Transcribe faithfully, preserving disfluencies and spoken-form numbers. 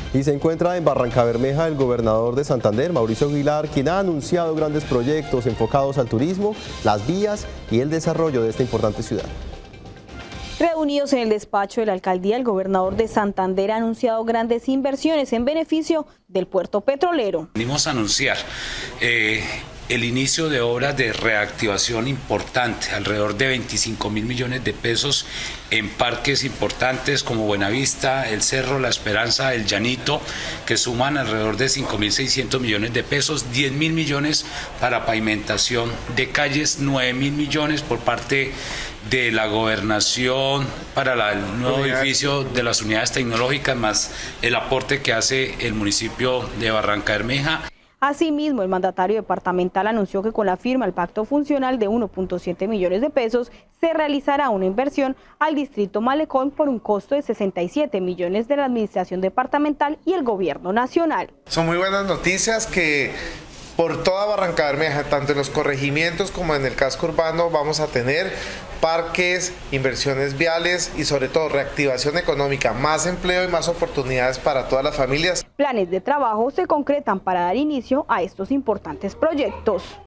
Y se encuentra en Barrancabermeja el gobernador de Santander, Mauricio Aguilar, quien ha anunciado grandes proyectos enfocados al turismo, las vías y el desarrollo de esta importante ciudad. Reunidos en el despacho de la alcaldía, el gobernador de Santander ha anunciado grandes inversiones en beneficio del puerto petrolero. Venimos a anunciar eh, el inicio de obras de reactivación importante, alrededor de veinticinco mil millones de pesos en parques importantes como Buenavista, El Cerro, La Esperanza, El Llanito, que suman alrededor de cinco mil seiscientos millones de pesos, diez mil millones para pavimentación de calles, nueve mil millones por parte de la gobernación para la, el nuevo edificio de las unidades tecnológicas, más el aporte que hace el municipio de Barrancabermeja. Asimismo, el mandatario departamental anunció que con la firma del pacto funcional de uno punto siete millones de pesos se realizará una inversión al distrito Malecón por un costo de sesenta y siete millones de la administración departamental y el gobierno nacional. Son muy buenas noticias que por toda Barrancabermeja, tanto en los corregimientos como en el casco urbano, vamos a tener parques, inversiones viales y sobre todo reactivación económica, más empleo y más oportunidades para todas las familias. Planes de trabajo se concretan para dar inicio a estos importantes proyectos.